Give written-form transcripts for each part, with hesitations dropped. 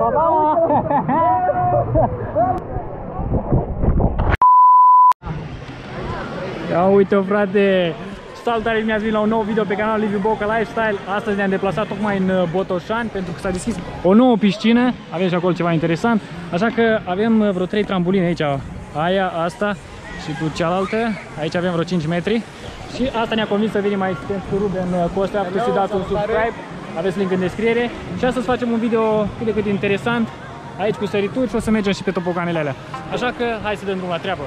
Pa, pa! Ia uite-o, frate! Salutare, bine ați venit la un nou video pe canalul Liviu Boca Lifestyle. Astăzi ne-am deplasat tocmai în Botoșani pentru că s-a deschis o nouă piscină. Avem și acolo ceva interesant. Așa că avem vreo 3 trambuline aici. Aia, asta și cu cealaltă. Aici avem vreo 5 metri. Și asta ne-a convins să venim aici cu Ruben Costa. Puteți să dați un subscribe. Aveți link în descriere. Și astăzi facem un video cât de cât interesant. Aici cu sărituri și o să mergem și pe topoganele alea. Așa că hai să dăm drum la treabă.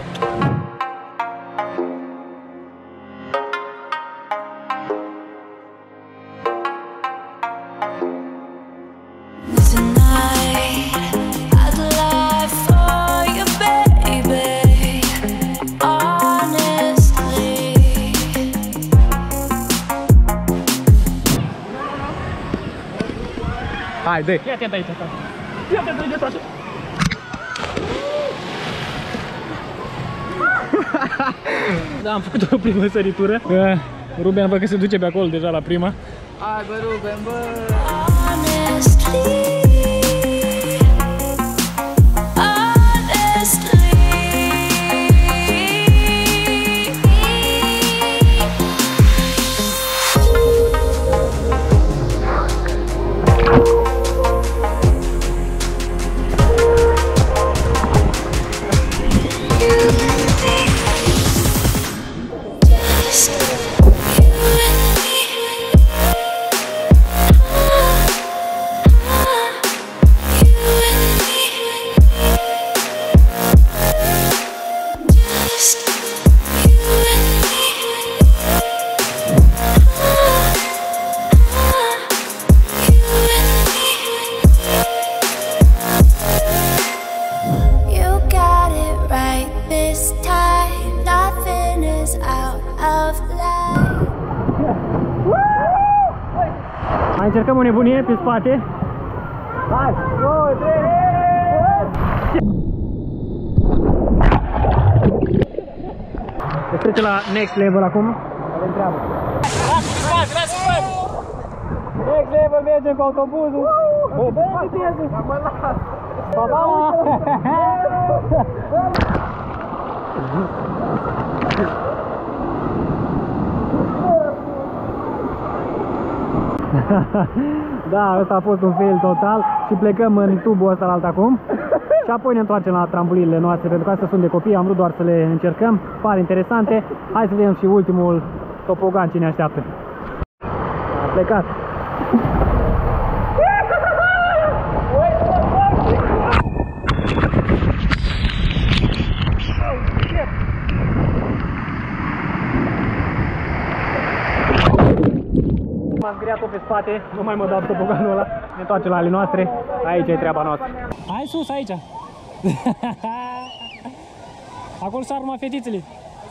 Hai, dă-i! Fii atent aici, frate! Fii atent aici, frate! Da, am făcut o primă săritură. Ruben, bă, că se duce pe acolo deja la prima. Hai, bă, Ruben, bă! Mai încercăm o nebunie pe spate. Hai! 2, 3! Se trece la next level acum. Avem treabă. Next level, mergem cu autobuzul. Dă-i viteză! Mă las! Pa, pa! Da, ăsta a fost un fail total și plecăm în tubul ăsta la alt acum. Și apoi ne întoarcem la trambulinele noastre, pentru că astea sunt de copii, am vrut doar să le încercăm. Pare interesante. Hai să vedem și ultimul topogan ce ne așteaptă. A plecat. M-am zgriat-o pe spate, nu mai mă dau topoganul ăla. Ne întoarcem la ale noastre, aici e treaba noastră. Hai sus, aici! Acolo s-ar urma fetițele.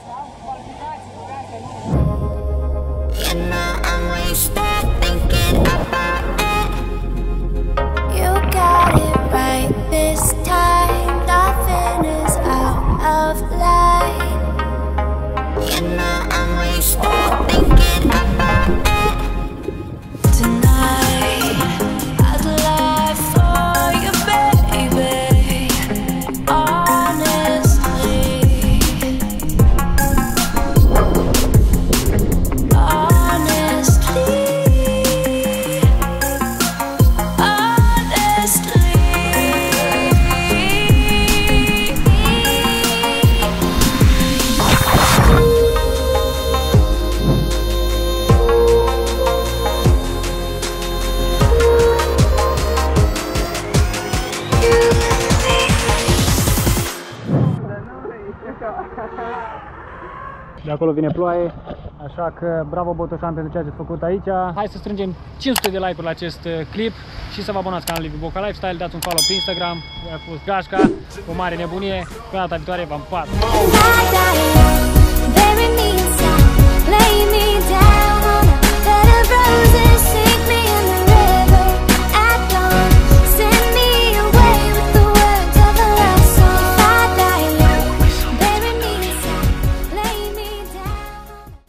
De acolo vine ploaie, așa că bravo Botoșan pentru ceea ce ați făcut aici. Hai să strângem 500 de like-uri la acest clip și să vă abonați canalul Liviu Boca Lifestyle, dați un follow pe Instagram. A fost Gașca, o mare nebunie. Până data viitoare, v-am pupat!